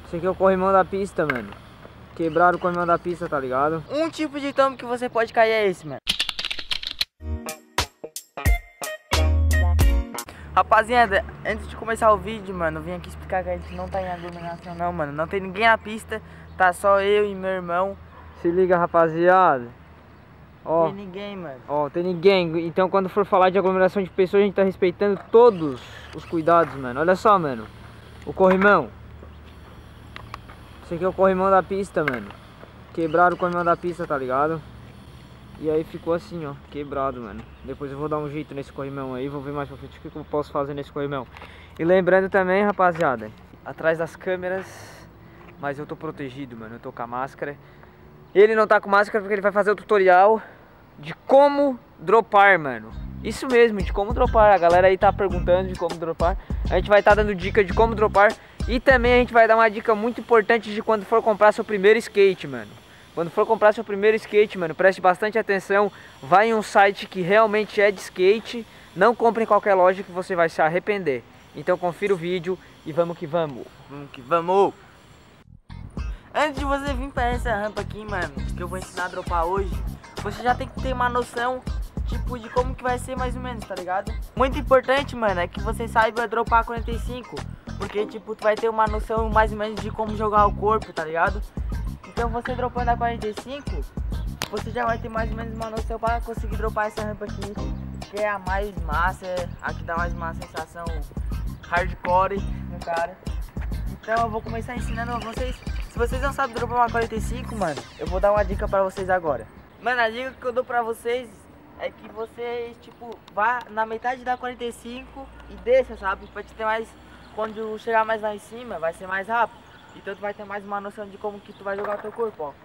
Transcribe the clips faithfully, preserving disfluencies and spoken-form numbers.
Esse aqui é o corrimão da pista, mano. Quebraram o corrimão da pista, tá ligado? Um tipo de tombo que você pode cair é esse, mano. Rapaziada, antes de começar o vídeo, mano, eu vim aqui explicar que a gente não tá em aglomeração não, mano. Não tem ninguém na pista, tá só eu e meu irmão. Se liga, rapaziada. Ó, Não tem ninguém, mano. Ó, tem ninguém. Então quando for falar de aglomeração de pessoas, a gente tá respeitando todos os cuidados, mano. Olha só, mano. O corrimão. Esse aqui é o corrimão da pista, mano. Quebraram o corrimão da pista, tá ligado? E aí ficou assim, ó, quebrado, mano. Depois eu vou dar um jeito nesse corrimão aí, vou ver mais pra frente o que eu posso fazer nesse corrimão. E lembrando também, rapaziada, atrás das câmeras, mas eu tô protegido, mano, eu tô com a máscara. Ele não tá com máscara porque ele vai fazer o tutorial de como dropar, mano. Isso mesmo, de como dropar. A galera aí tá perguntando de como dropar. A gente vai estar tá dando dica de como dropar. E também a gente vai dar uma dica muito importante de quando for comprar seu primeiro skate, mano. Quando for comprar seu primeiro skate, mano, preste bastante atenção. Vai em um site que realmente é de skate. Não compre em qualquer loja que você vai se arrepender. Então confira o vídeo e vamos que vamos. Vamos que vamos. Antes de você vir pra essa rampa aqui, mano, que eu vou ensinar a dropar hoje, você já tem que ter uma noção, tipo, de como que vai ser mais ou menos, tá ligado? Muito importante, mano, é que você saiba dropar quarenta e cinco. Porque, tipo, tu vai ter uma noção mais ou menos de como jogar o corpo, tá ligado? Então você dropando a quarenta e cinco, você já vai ter mais ou menos uma noção para conseguir dropar essa rampa aqui, que é a mais massa, a que dá mais uma sensação hardcore no cara. Então eu vou começar ensinando a vocês. Se vocês não sabem dropar uma quarenta e cinco, mano, eu vou dar uma dica para vocês agora. Mano, a dica que eu dou pra vocês é que vocês, tipo, vá na metade da quarenta e cinco e desça, sabe? Pra te ter mais, quando chegar mais lá em cima, vai ser mais rápido. Então tu vai ter mais uma noção de como que tu vai jogar o teu corpo, ó.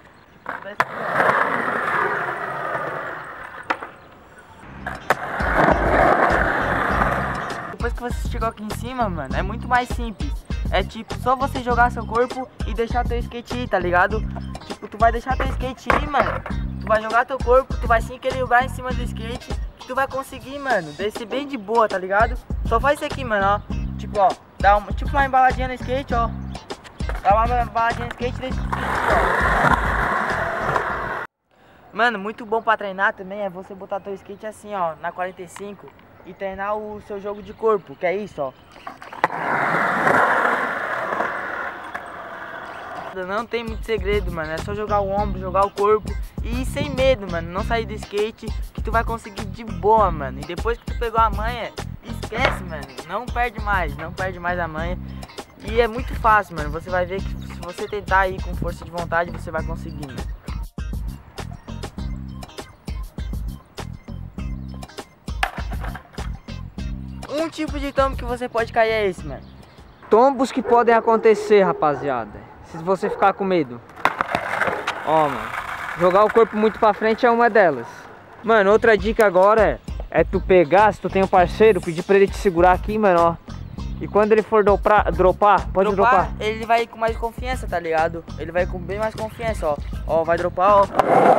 Depois que você chegou aqui em cima, mano, é muito mais simples. É tipo, só você jogar seu corpo e deixar teu skate ir, tá ligado? Tipo, tu vai deixar teu skate ir, mano. Tu vai jogar teu corpo, tu vai se equilibrar em cima do skate, que tu vai conseguir, mano, descer bem de boa, tá ligado? Só faz isso aqui, mano, ó. Tipo, ó, dá uma, tipo uma embaladinha no skate, ó. Dá uma embaladinha no skate desse skate, ó. Mano, muito bom pra treinar também é você botar teu skate assim, ó, na quarenta e cinco e treinar o seu jogo de corpo, que é isso, ó. Não tem muito segredo, mano, é só jogar o ombro, jogar o corpo e ir sem medo, mano, não sair do skate que tu vai conseguir de boa, mano. E depois que tu pegou a manha, esquece, mano, não perde mais, não perde mais a manha. E é muito fácil, mano, você vai ver que se você tentar ir com força de vontade, você vai conseguir, mano. Um tipo de tombo que você pode cair é esse, mano. Tombos que podem acontecer, rapaziada, se você ficar com medo. Ó, mano, jogar o corpo muito pra frente é uma delas. Mano, outra dica agora é, é tu pegar, se tu tem um parceiro, pedir pra ele te segurar aqui, mano, ó. E quando ele for dropar, dropar pode dropar, dropar, ele vai com mais confiança, tá ligado? Ele vai com bem mais confiança, ó. Ó, vai dropar, ó.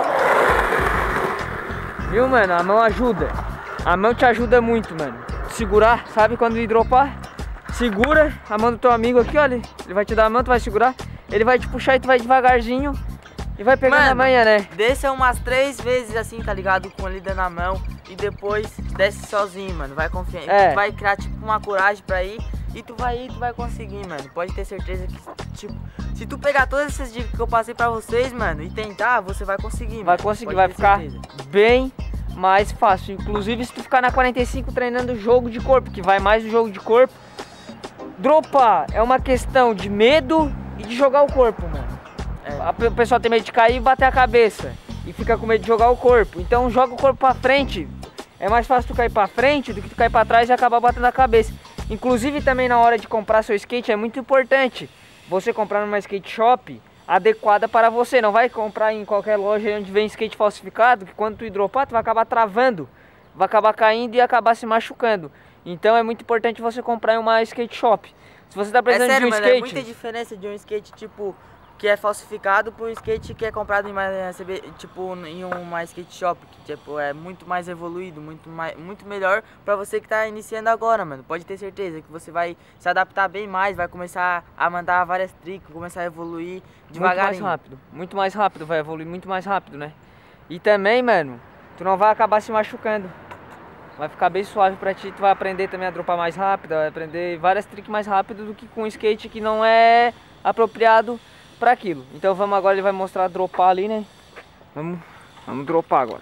Viu, mano? A mão ajuda. A mão te ajuda muito, mano. Segurar, sabe quando ele dropar? Segura a mão do teu amigo aqui, olha. Ele vai te dar a mão, tu vai segurar. Ele vai te puxar e tu vai devagarzinho e vai pegando mano, a manha, né? Desce umas três vezes assim, tá ligado? Com ele dando a mão. E depois desce sozinho, mano. Vai confiar. É. Tu vai criar tipo uma coragem pra ir. E tu vai ir, tu vai conseguir, mano. Pode ter certeza que, tipo, se tu pegar todas essas dicas que eu passei pra vocês, mano, e tentar, você vai conseguir, mano. Vai conseguir, Pode vai ficar certeza. bem mais fácil. Inclusive se tu ficar na quarenta e cinco treinando jogo de corpo, que vai mais o jogo de corpo. Dropar é uma questão de medo e de jogar o corpo, mano. É. O pessoal tem medo de cair e bater a cabeça. E fica com medo de jogar o corpo. Então joga o corpo pra frente. É mais fácil tu cair pra frente do que tu cair pra trás e acabar batendo a cabeça. Inclusive também na hora de comprar seu skate é muito importante você comprar numa skate shop adequada para você. Não vai comprar em qualquer loja onde vem skate falsificado, que quando tu ir dropar tu vai acabar travando, vai acabar caindo e acabar se machucando. Então é muito importante você comprar em uma skate shop. Se você tá precisando é sério, de um mano, skate... é muita diferença de um skate tipo que é falsificado por skate que é comprado em uma, tipo, em uma skate shop, que tipo, é muito mais evoluído, muito, mais, muito melhor pra você que tá iniciando agora, mano. Pode ter certeza que você vai se adaptar bem mais, vai começar a mandar várias tricks, começar a evoluir devagarinho. Muito mais rápido, muito mais rápido, vai evoluir muito mais rápido, né? E também, mano, tu não vai acabar se machucando. Vai ficar bem suave pra ti, tu vai aprender também a dropar mais rápido, vai aprender várias tricks mais rápido do que com um skate que não é apropriado para aquilo. Então vamos agora, ele vai mostrar dropar ali, né? Vamos, vamos dropar agora.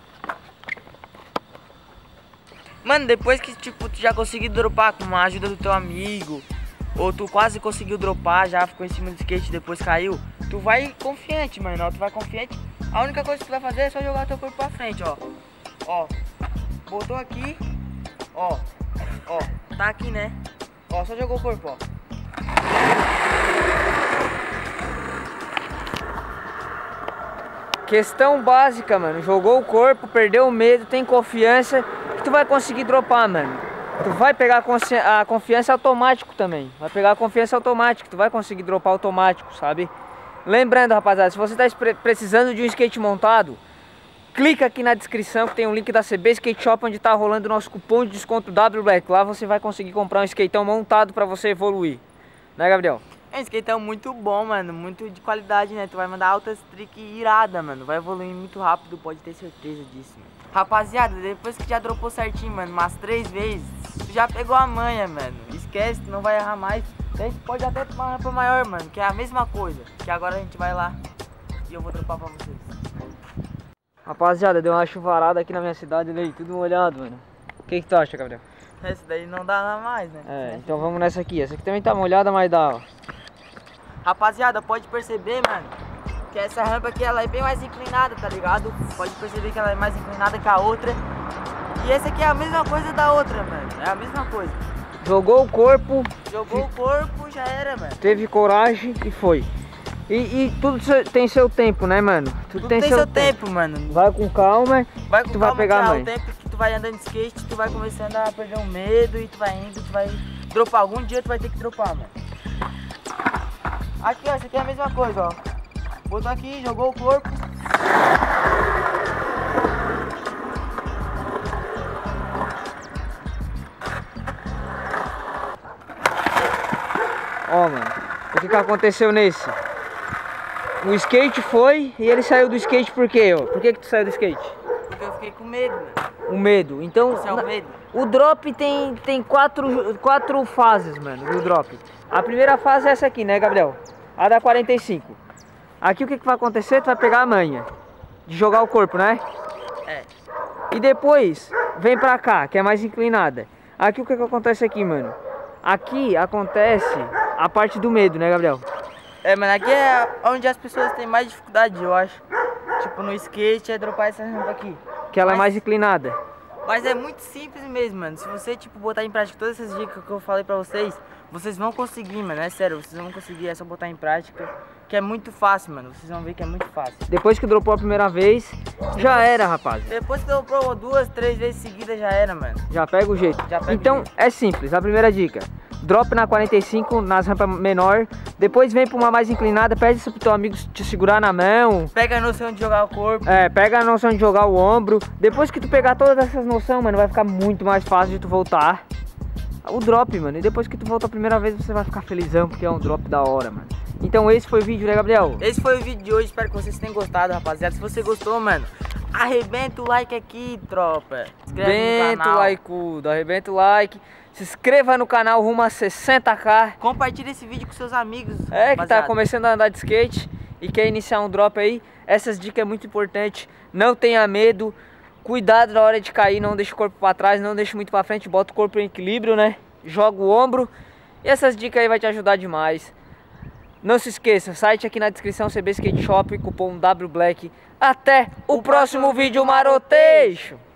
Mano, depois que tipo, tu já conseguiu dropar com a ajuda do teu amigo, ou tu quase conseguiu dropar, já ficou em cima do skate e depois caiu, tu vai confiante, mano, ó, tu vai confiante. A única coisa que tu vai fazer é só jogar teu corpo pra frente, ó. Ó, botou aqui, ó, ó, tá aqui, né? Ó, só jogou o corpo, ó. Questão básica, mano, jogou o corpo, perdeu o medo, tem confiança, que tu vai conseguir dropar, mano. Tu vai pegar a, a confiança automático também, vai pegar a confiança automática, tu vai conseguir dropar automático, sabe? Lembrando, rapaziada, se você tá precisando de um skate montado, clica aqui na descrição que tem um link da C B Skate Shop, onde tá rolando o nosso cupom de desconto W Black. Lá você vai conseguir comprar um skateão montado pra você evoluir, né, Gabriel? É um skateão muito bom, mano, muito de qualidade, né? Tu vai mandar altas tricks irada, mano. Vai evoluir muito rápido, pode ter certeza disso, mano. Rapaziada, depois que já dropou certinho, mano, umas três vezes, tu já pegou a manha, mano. Esquece, tu não vai errar mais. A gente pode até tomar uma rampa maior, mano, que é a mesma coisa. Que agora a gente vai lá e eu vou dropar pra vocês. Rapaziada, deu uma chuvarada aqui na minha cidade, ali, tudo molhado, mano. O que que tu acha, Gabriel? Essa daí não dá nada mais, né? É, então vamos nessa aqui. Essa aqui também tá molhada, mas dá, ó. Rapaziada, pode perceber, mano, que essa rampa aqui, ela é bem mais inclinada, tá ligado? Pode perceber que ela é mais inclinada que a outra. E essa aqui é a mesma coisa da outra, mano. É a mesma coisa. Jogou o corpo. Jogou o corpo, já era, mano. Teve coragem e foi. E, e tudo tem seu tempo, né, mano? Tudo, tudo tem, tem seu, seu tempo. tempo, mano. Vai com calma, vai com tu calma, vai pegar a mãe. O tempo que tu vai andando de skate, tu vai começando a perder o medo e tu vai indo, tu vai dropar. Algum dia tu vai ter que dropar, mano. Aqui, ó, essa aqui é a mesma coisa, ó. Botou aqui, jogou o corpo. Ó, mano, o que que aconteceu nesse? O skate foi e ele saiu do skate por quê, ó? Por que que tu saiu do skate? Porque eu fiquei com medo, mano. O medo. Então, Esse é o medo. O drop tem, tem quatro, quatro fases, mano, do drop. A primeira fase é essa aqui, né, Gabriel? A da quarenta e cinco. Aqui o que que vai acontecer? Tu vai pegar a manha de jogar o corpo, né? É. E depois vem pra cá, que é mais inclinada. Aqui o que que acontece aqui, mano? Aqui acontece a parte do medo, né, Gabriel? É, mano, aqui é onde as pessoas têm mais dificuldade, eu acho. Tipo, no skate é dropar essa rampa aqui. Que ela Mas... é mais inclinada. Mas é muito simples mesmo, mano. Se você, tipo, botar em prática todas essas dicas que eu falei pra vocês, vocês vão conseguir, mano. É sério, vocês vão conseguir. É só botar em prática, que é muito fácil, mano. Vocês vão ver que é muito fácil. Depois que dropou a primeira vez, já era, rapaz. Depois que dropou duas, três vezes seguidas, já era, mano. Já pega o jeito. Já pega então, o jeito. É simples. A primeira dica. Drop na quarenta e cinco, nas rampas menor. Depois vem pra uma mais inclinada. Pede isso pro teu amigo te segurar na mão. Pega a noção de jogar o corpo. É, pega a noção de jogar o ombro. Depois que tu pegar todas essas noções, mano, vai ficar muito mais fácil de tu voltar. O drop, mano. E depois que tu volta a primeira vez, você vai ficar felizão, porque é um drop da hora, mano. Então esse foi o vídeo, né, Gabriel? Esse foi o vídeo de hoje. Espero que vocês tenham gostado, rapaziada. Se você gostou, mano, arrebenta o like aqui, tropa. Arrebenta o like, arrebenta o like. Se inscreva no canal rumo a sessenta k. Compartilha esse vídeo com seus amigos. É, que rapaziada. tá começando a andar de skate e quer iniciar um drop aí. Essas dicas é muito importante. Não tenha medo. Cuidado na hora de cair. Não deixe o corpo pra trás. Não deixe muito pra frente. Bota o corpo em equilíbrio, né? Joga o ombro. E essas dicas aí vai te ajudar demais. Não se esqueça. Site aqui na descrição. C B Skate Shop. Cupom W Black. Até o, o próximo, próximo vídeo maroteixo.